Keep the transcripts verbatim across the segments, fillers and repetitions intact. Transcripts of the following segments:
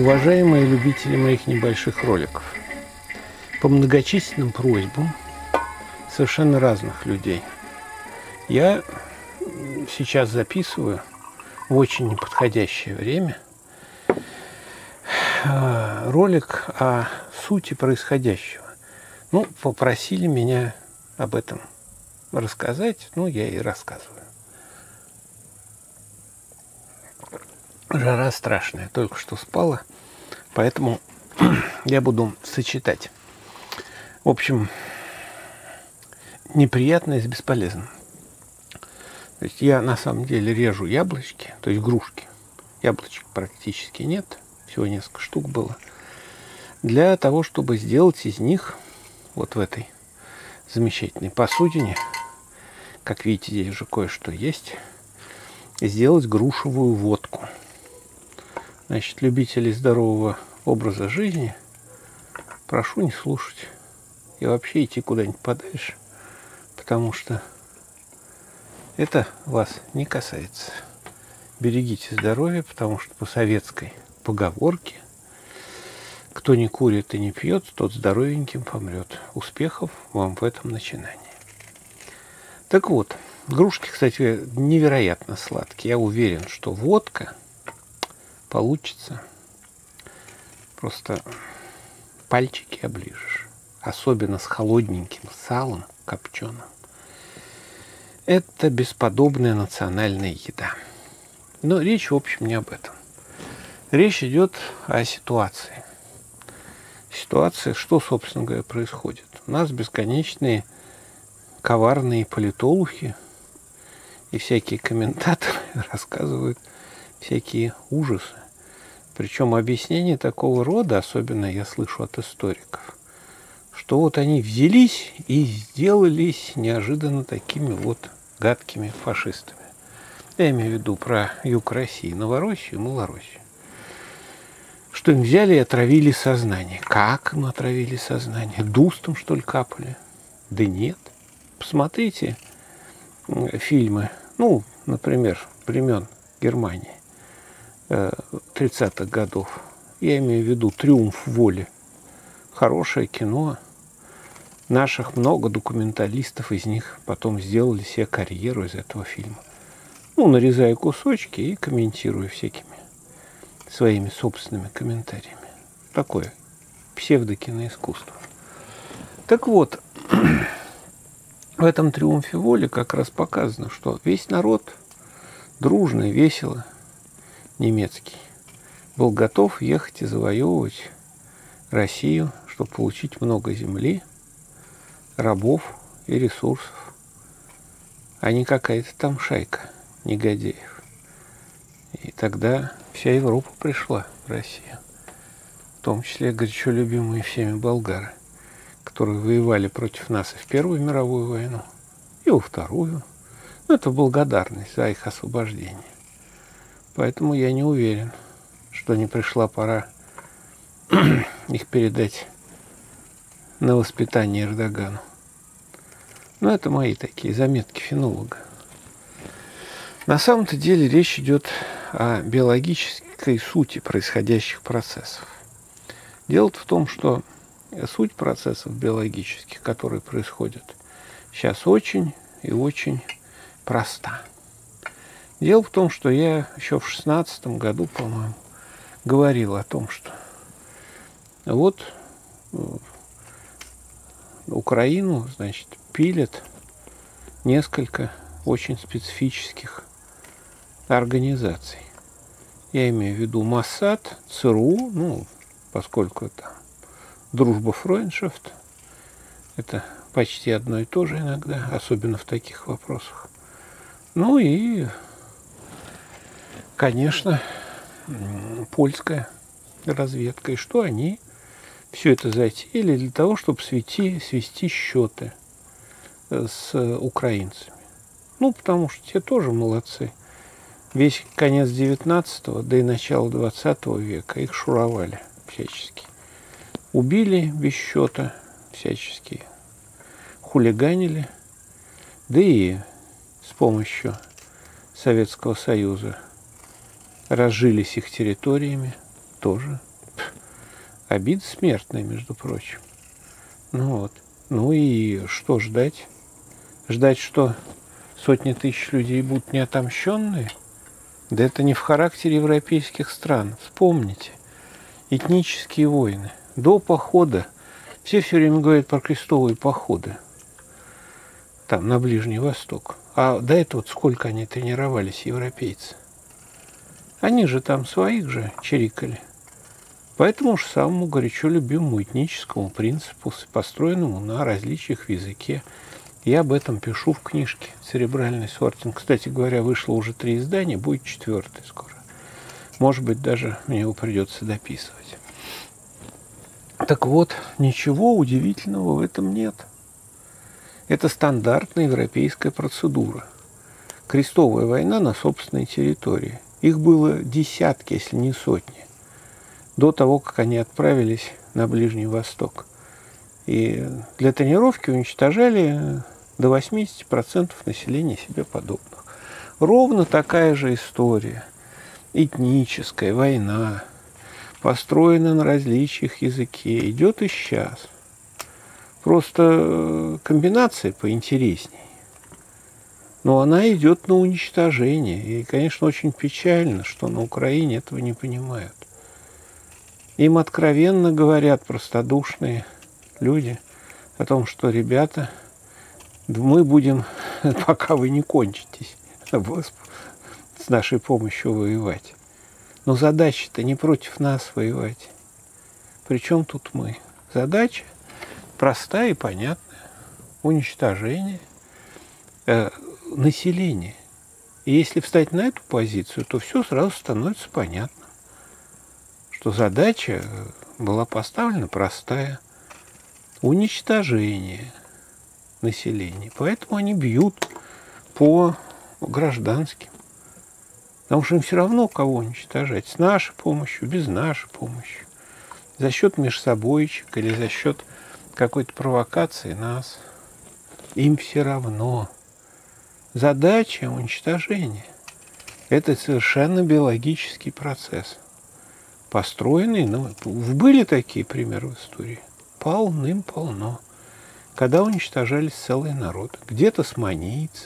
Уважаемые любители моих небольших роликов, по многочисленным просьбам совершенно разных людей я сейчас записываю в очень неподходящее время ролик о сути происходящего. Ну, попросили меня об этом рассказать, ну, я и рассказываю. Жара страшная, только что спала, поэтому я буду сочетать. В общем, неприятное с бесполезным. То есть я на самом деле режу яблочки, то есть грушки. Яблочек практически нет, всего несколько штук было. Для того, чтобы сделать из них, вот в этой замечательной посудине, как видите, здесь уже кое-что есть, сделать грушевую водку. Значит, любителей здорового образа жизни прошу не слушать и вообще идти куда-нибудь подальше, потому что это вас не касается. Берегите здоровье, потому что по советской поговорке кто не курит и не пьет, тот здоровеньким помрет. Успехов вам в этом начинании. Так вот, грушки, кстати, невероятно сладкие. Я уверен, что водка получится, просто пальчики оближешь, особенно с холодненьким салом копченым. Это бесподобная национальная еда. Но речь, в общем, не об этом. Речь идет о ситуации. Ситуация, что, собственно говоря, происходит. У нас бесконечные коварные политологи и всякие комментаторы рассказывают всякие ужасы. Причем объяснения такого рода, особенно я слышу от историков, что вот они взялись и сделались неожиданно такими вот гадкими фашистами. Я имею в виду про юг России, Новороссию, Малороссию. Что им взяли и отравили сознание. Как им отравили сознание? Дустом, что ли, капали? Да нет. Посмотрите фильмы, ну, например, времен Германии тридцатых годов. Я имею в виду «Триумф воли». Хорошее кино. Наших много документалистов из них потом сделали себе карьеру из этого фильма. Ну, нарезая кусочки и комментируя всякими своими собственными комментариями. Такое псевдокиноискусство. Так вот, в этом «Триумфе воли» как раз показано, что весь народ дружно и весело немецкий был готов ехать и завоевывать Россию, чтобы получить много земли, рабов и ресурсов, а не какая-то там шайка негодяев. И тогда вся Европа пришла в Россию, в том числе горячо любимые всеми болгары, которые воевали против нас и в Первую мировую войну, и во Вторую. Но это благодарность за их освобождение. Поэтому я не уверен, что не пришла пора их передать на воспитание Эрдогану. Но это мои такие заметки фенолога. На самом-то деле речь идет о биологической сути происходящих процессов. Дело в том, что суть процессов биологических, которые происходят сейчас, очень и очень проста. Дело в том, что я еще в шестнадцатом году, по-моему, говорил о том, что вот Украину, значит, пилят несколько очень специфических организаций. Я имею в виду Моссад, ЦРУ, ну, поскольку это дружба Фройндшафт, это почти одно и то же иногда, особенно в таких вопросах. Ну и, конечно, польская разведка. И что они все это затеяли для того, чтобы свести, свести счеты с украинцами. Ну, потому что те тоже молодцы. Весь конец девятнадцатого, да и начало двадцатого века их шуровали всячески. Убили без счета всячески, хулиганили, да и с помощью Советского Союза разжились их территориями тоже Обида смертная, между прочим. Ну вот. Ну и что ждать? Ждать, что сотни тысяч людей будут неотомщенные? Да это не в характере европейских стран. Вспомните. Этнические войны. До похода. Все все время говорят про крестовые походы. Там, на Ближний Восток. А до этого вот сколько они тренировались, европейцы? Они же там своих же чирикали. По этому же самому горячо любимому этническому принципу, построенному на различиях в языке. Я об этом пишу в книжке «Церебральный сортинг». Кстати говоря, вышло уже три издания, будет четвертое скоро. Может быть, даже мне его придется дописывать. Так вот, ничего удивительного в этом нет. Это стандартная европейская процедура. Крестовая война на собственной территории. Их было десятки, если не сотни, до того, как они отправились на Ближний Восток. И для тренировки уничтожали до восьмидесяти процентов населения себе подобных. Ровно такая же история. Этническая война, построена на различиях языке, идет и сейчас. Просто комбинация поинтересней. Но она идет на уничтожение. И, конечно, очень печально, что на Украине этого не понимают. Им откровенно говорят простодушные люди о том, что, ребята, мы будем, пока вы не кончитесь, с нашей помощью воевать. Но задача-то не против нас воевать. Причем тут мы? Задача простая и понятная. Уничтожение э, населения. И если встать на эту позицию, то все сразу становится понятно. Что задача была поставлена простая. Уничтожение населения. Поэтому они бьют по гражданским. Потому что им все равно кого уничтожать. С нашей помощью, без нашей помощи. За счет межсобойчика или за счет какой-то провокации нас. Им все равно. Задача уничтожения. Это совершенно биологический процесс. Построенный, ну, были такие примеры в истории. Полным-полно. Когда уничтожались целые народы. Где-то османийцы,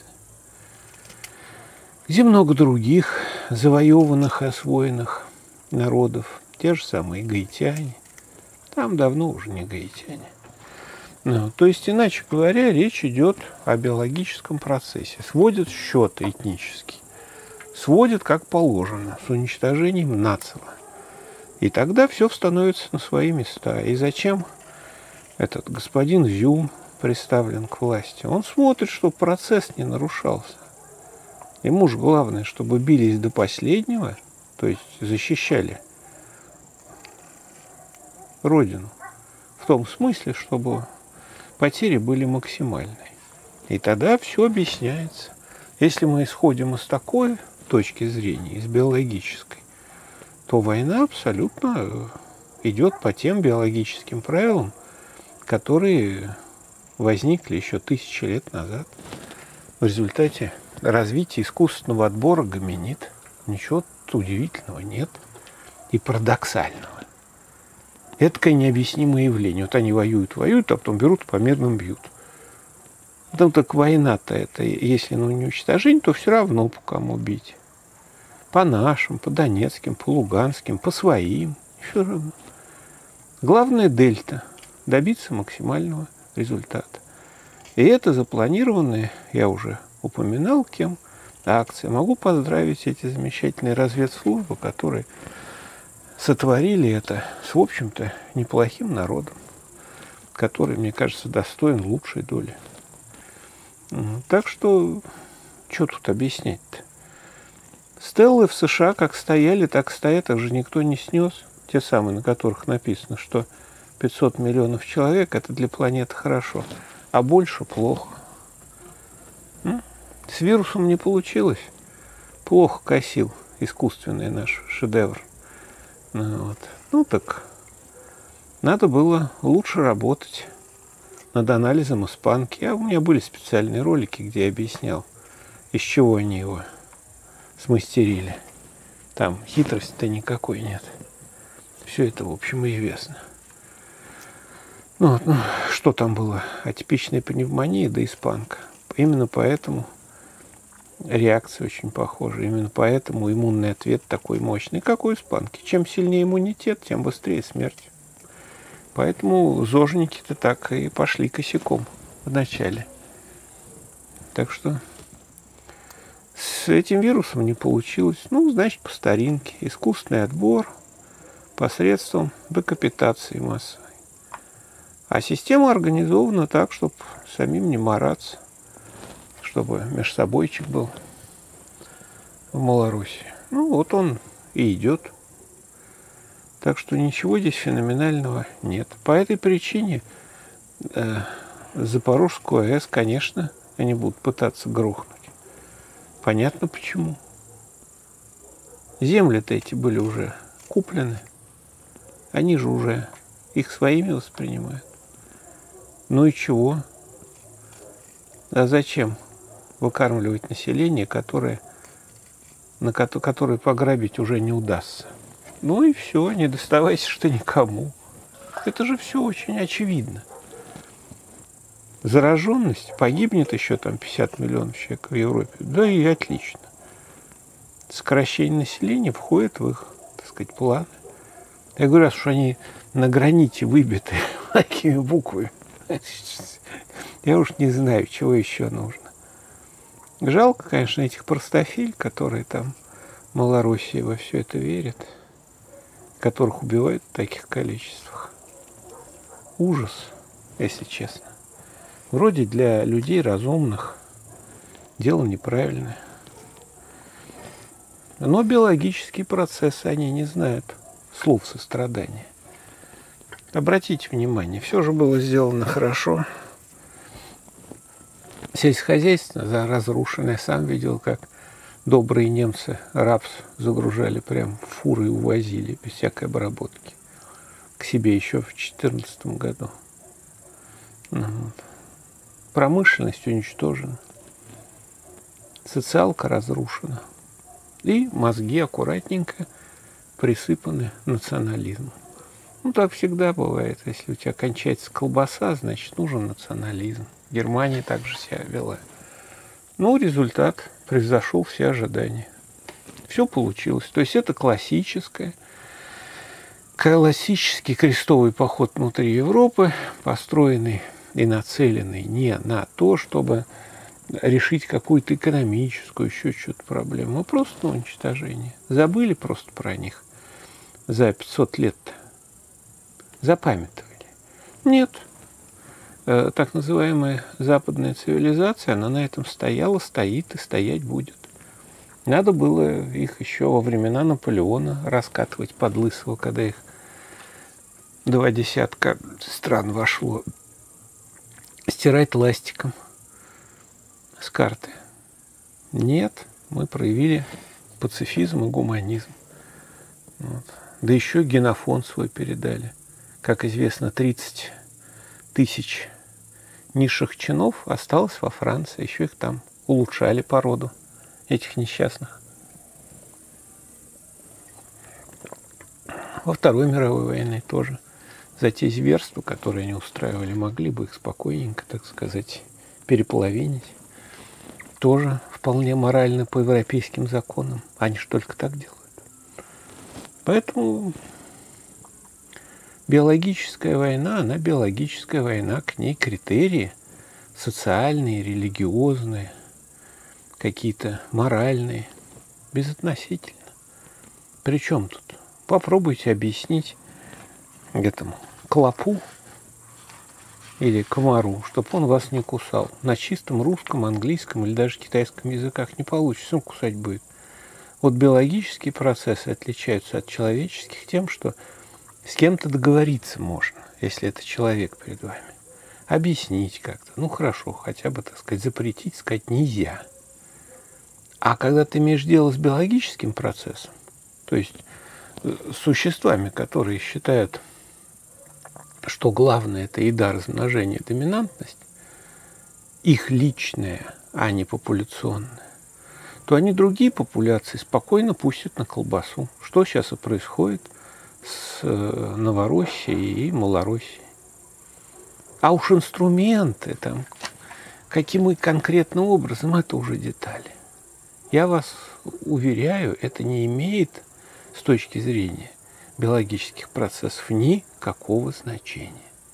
где много других завоеванных и освоенных народов. Те же самые гаитяне. Там давно уже не гаитяне. Ну, то есть, иначе говоря, речь идет о биологическом процессе. Сводят счеты этнические. Сводят как положено, с уничтожением нацего. И тогда все становится на свои места. И зачем этот господин Зюм представлен к власти? Он смотрит, чтобы процесс не нарушался. Ему же главное, чтобы бились до последнего, то есть защищали Родину. В том смысле, чтобы потери были максимальные. И тогда все объясняется. Если мы исходим из такой точки зрения, из биологической, то война абсолютно идет по тем биологическим правилам, которые возникли еще тысячи лет назад в результате развития искусственного отбора гоминид. Ничего удивительного нет и парадоксального. Это такое необъяснимое явление. Вот они воюют, воюют, а потом берут, по мирным бьют. Потом так война-то это, если ну, не уничтожение, то все равно по кому бить. По нашим, по донецким, по луганским, по своим. Все равно. Главное дельта. Добиться максимального результата. И это запланированная, я уже упоминал кем, акция. Могу поздравить эти замечательные разведслужбы, которые сотворили это с, в общем-то, неплохим народом, который, мне кажется, достоин лучшей доли. Так что, что тут объяснять-то? Стеллы в США как стояли, так стоят, их же никто не снес. Те самые, на которых написано, что пятьсот миллионов человек – это для планеты хорошо, а больше плохо. С вирусом не получилось. Плохо косил искусственный наш шедевр. Ну, вот. Ну так, надо было лучше работать над анализом испанки. А у меня были специальные ролики, где я объяснял, из чего они его смастерили. Там хитрости-то никакой нет. Все это, в общем, и известно. Ну, вот, ну, что там было? Атипичная пневмония, да испанка. Именно поэтому реакция очень похожа. Именно поэтому иммунный ответ такой мощный, как у испанки. Чем сильнее иммунитет, тем быстрее смерть. Поэтому зожники-то так и пошли косяком в начале. Так что с этим вирусом не получилось. Ну, значит, по старинке. Искусственный отбор посредством декапитации массовой. А система организована так, чтобы самим не мараться, чтобы межсобойчик был в Малороссии. Ну, вот он и идет. Так что ничего здесь феноменального нет. По этой причине э, Запорожскую АЭС, конечно, они будут пытаться грохнуть. Понятно почему. Земли-то эти были уже куплены. Они же уже их своими воспринимают. Ну и чего? А зачем выкармливать население, которое, на ко- которое пограбить уже не удастся? Ну и все, не доставайся что никому. Это же все очень очевидно. Зараженность, погибнет еще там пятьдесят миллионов человек в Европе. Да и отлично. Сокращение населения входит в их, так сказать, планы. Я говорю, раз уж они на граните выбиты такими буквами, я уж не знаю, чего еще нужно. Жалко, конечно, этих простофиль, которые там в Малороссии во все это верят, которых убивают в таких количествах. Ужас, если честно. Вроде для людей разумных дело неправильное. Но биологические процессы, они не знают слов сострадания. Обратите внимание, все же было сделано хорошо. Сельскохозяйство разрушено. Я сам видел, как добрые немцы рапс загружали прям в фуры и увозили без всякой обработки к себе еще в две тысячи четырнадцатом году. Вот. Промышленность уничтожена, социалка разрушена, и мозги аккуратненько присыпаны национализмом. Ну, так всегда бывает. Если у тебя кончается колбаса, значит, нужен национализм. Германия также себя вела. Ну, результат превзошел все ожидания. Все получилось. То есть это классическое, классический крестовый поход внутри Европы, построенный и нацеленный не на то, чтобы решить какую-то экономическую, еще что-то проблему, а просто на уничтожение. Забыли просто про них за пятьсот лет-то. Запамятовали. Нет. Э, так называемая западная цивилизация, она на этом стояла, стоит и стоять будет. Надо было их еще во времена Наполеона раскатывать под лысого, когда их два десятка стран вошло, стирать ластиком с карты. Нет, мы проявили пацифизм и гуманизм. Вот. Да еще генофонд свой передали. Как известно, тридцать тысяч низших чинов осталось во Франции. Еще их там улучшали породу этих несчастных. Во Второй мировой войне тоже за те зверства, которые они устраивали, могли бы их спокойненько, так сказать, переполовинить. Тоже вполне морально по европейским законам. Они же только так делают. Поэтому биологическая война, она биологическая война, к ней критерии социальные, религиозные, какие-то моральные, безотносительно. Причем тут? Попробуйте объяснить этому клопу или комару, чтобы он вас не кусал. На чистом русском, английском или даже китайском языках не получится, он кусать будет. Вот биологические процессы отличаются от человеческих тем, что с кем-то договориться можно, если это человек перед вами. Объяснить как-то. Ну, хорошо, хотя бы, так сказать, запретить, сказать нельзя. А когда ты имеешь дело с биологическим процессом, то есть с существами, которые считают, что главное – это еда, размножение, доминантность, их личная, а не популяционная, то они другие популяции спокойно пустят на колбасу. Что сейчас и происходит с Новороссией и Малороссией. А уж инструменты, там, каким и конкретным образом, это уже детали. Я вас уверяю, это не имеет с точки зрения биологических процессов никакого значения.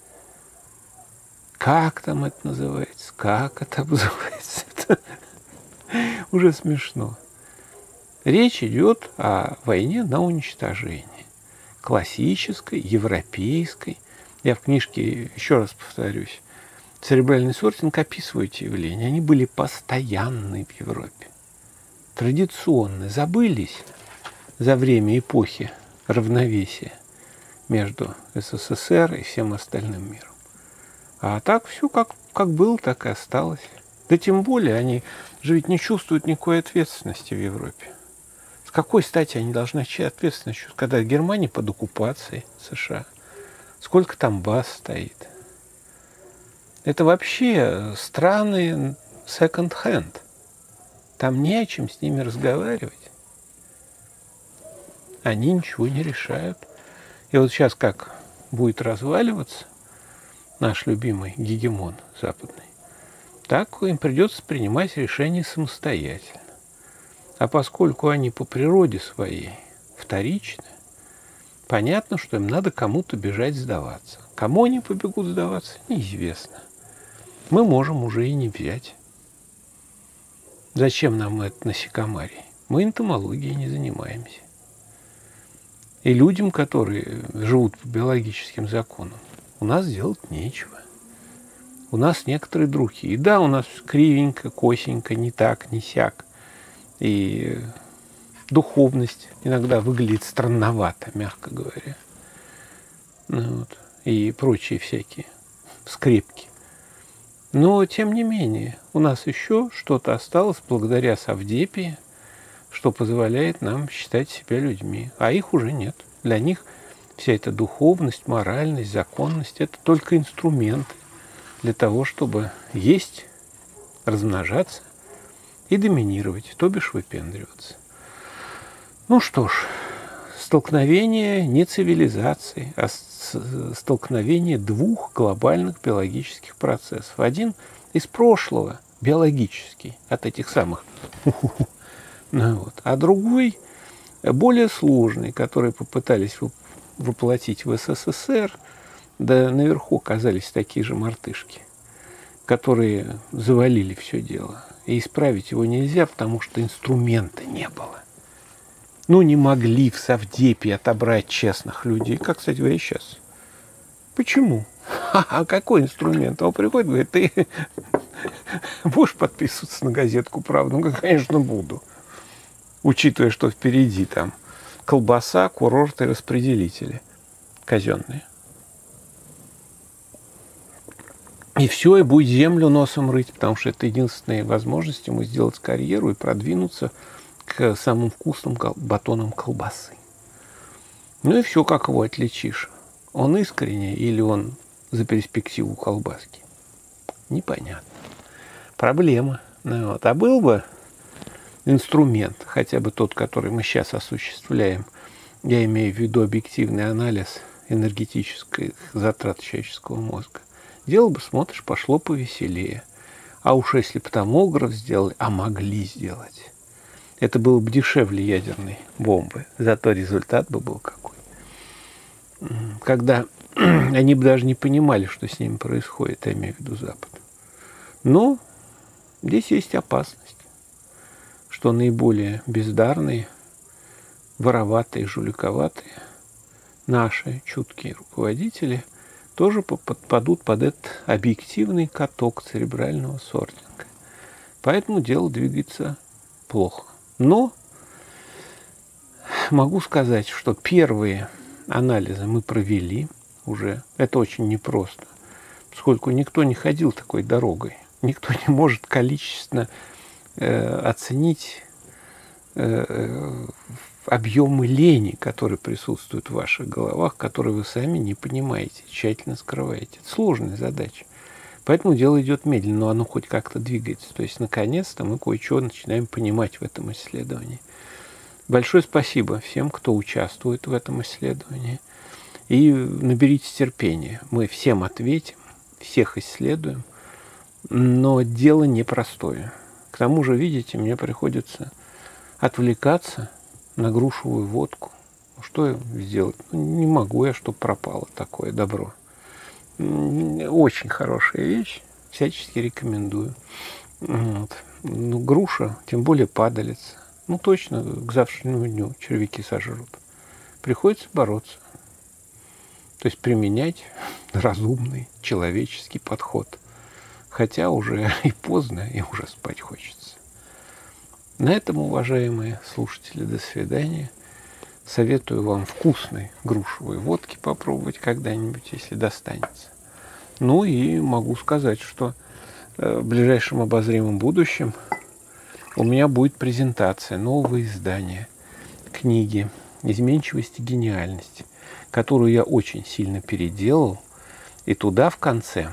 Как там это называется, как это называется, это уже смешно. Речь идет о войне на уничтожение. Классической, европейской. Я в книжке, еще раз повторюсь, «Церебральный сортинг» описываю эти явления. Они были постоянны в Европе. Традиционны, забылись за время эпохи равновесия между СССР и всем остальным миром. А так все как, как было, так и осталось. Да тем более они же ведь не чувствуют никакой ответственности в Европе. С какой стати они должны чувствовать ответственность, когда Германия под оккупацией США? Сколько там баз стоит? Это вообще страны second-hand. Там не о чем с ними разговаривать. Они ничего не решают. И вот сейчас как будет разваливаться наш любимый гегемон западный, так им придется принимать решения самостоятельно. А поскольку они по природе своей вторичны, понятно, что им надо кому-то бежать сдаваться. Кому они побегут сдаваться, неизвестно. Мы можем уже и не взять. Зачем нам это насекомарий? Мы энтомологией не занимаемся. И людям, которые живут по биологическим законам, у нас делать нечего. У нас некоторые другие. И да, у нас кривенько, косенько, не так, не сяк. И духовность иногда выглядит странновато, мягко говоря. Ну, вот. И прочие всякие скрепки. Но, тем не менее, у нас еще что-то осталось благодаря Савдепии, что позволяет нам считать себя людьми. А их уже нет. Для них вся эта духовность, моральность, законность – это только инструменты для того, чтобы есть, размножаться и доминировать, то бишь выпендриваться. Ну что ж, столкновение не цивилизаций, а столкновение двух глобальных биологических процессов. Один из прошлого, биологический, от этих самых, ну, вот, а другой более сложный, который попытались воплотить в СССР, да наверху оказались такие же мартышки, которые завалили все дело. И исправить его нельзя, потому что инструмента не было. Ну, не могли в Савдепии отобрать честных людей, как, кстати говоря, сейчас. Почему? А какой инструмент? Он приходит, говорит, ты будешь подписываться на газетку «Правда»? Ну, конечно, буду. Учитывая, что впереди там колбаса, курорты, распределители казенные. И все, и будет землю носом рыть, потому что это единственная возможность ему сделать карьеру и продвинуться к самым вкусным батонам колбасы. Ну и все, как его отличишь. Он искренне или он за перспективу колбаски? Непонятно. Проблема. Ну, вот. А был бы инструмент, хотя бы тот, который мы сейчас осуществляем, я имею в виду объективный анализ энергетических затрат человеческого мозга, дело бы, смотришь, пошло повеселее. А уж если бы томограф сделали, а могли сделать, это было бы дешевле ядерной бомбы, зато результат бы был какой. Когда они бы даже не понимали, что с ними происходит, я имею в виду Запад. Но здесь есть опасность, что наиболее бездарные, вороватые, жуликоватые, наши чуткие руководители тоже подпадут под этот объективный каток церебрального сортинга. Поэтому дело двигается плохо. Но могу сказать, что первые анализы мы провели уже. Это очень непросто, поскольку никто не ходил такой дорогой. Никто не может количественно э, оценить э, объемы лени, которые присутствуют в ваших головах, которые вы сами не понимаете, тщательно скрываете. Это сложная задача. Поэтому дело идет медленно, но оно хоть как-то двигается. То есть, наконец-то, мы кое-что начинаем понимать в этом исследовании. Большое спасибо всем, кто участвует в этом исследовании. И наберитесь терпения. Мы всем ответим, всех исследуем, но дело непростое. К тому же, видите, мне приходится отвлекаться на грушевую водку. Что сделать? Ну, не могу я, чтобы пропало такое добро. Очень хорошая вещь, всячески рекомендую. Вот. Ну, груша, тем более падалица. Ну, точно, к завтрашнему дню червяки сожрут. Приходится бороться. То есть применять разумный человеческий подход. Хотя уже и поздно, и уже спать хочется. На этом, уважаемые слушатели, до свидания. Советую вам вкусной грушевой водки попробовать когда-нибудь, если достанется. Ну и могу сказать, что в ближайшем обозримом будущем у меня будет презентация нового издания книги «Изменчивость и гениальность», которую я очень сильно переделал, и туда в конце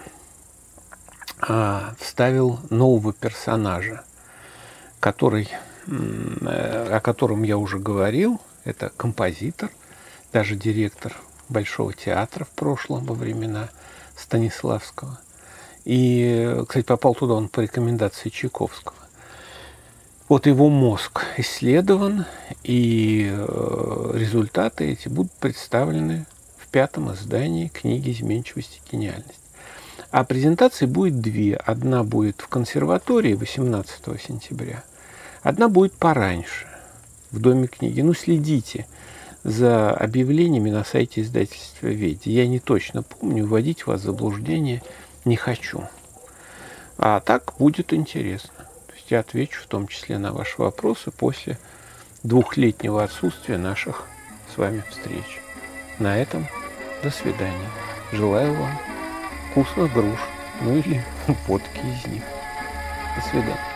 а, вставил нового персонажа, который, о котором я уже говорил. Это композитор, даже директор Большого театра в прошлом, во времена Станиславского. И, кстати, попал туда он по рекомендации Чайковского. Вот его мозг исследован, и результаты эти будут представлены в пятом издании книги «Изменчивость и гениальность». А презентаций будет две. Одна будет в консерватории восемнадцатого сентября, одна будет пораньше, в Доме книги. Ну, следите за объявлениями на сайте издательства «Веди». Я не точно помню, вводить вас в заблуждение не хочу. А так будет интересно. То есть я отвечу в том числе на ваши вопросы после двухлетнего отсутствия наших с вами встреч. На этом до свидания. Желаю вам вкусных груш, ну или водки из них. До свидания.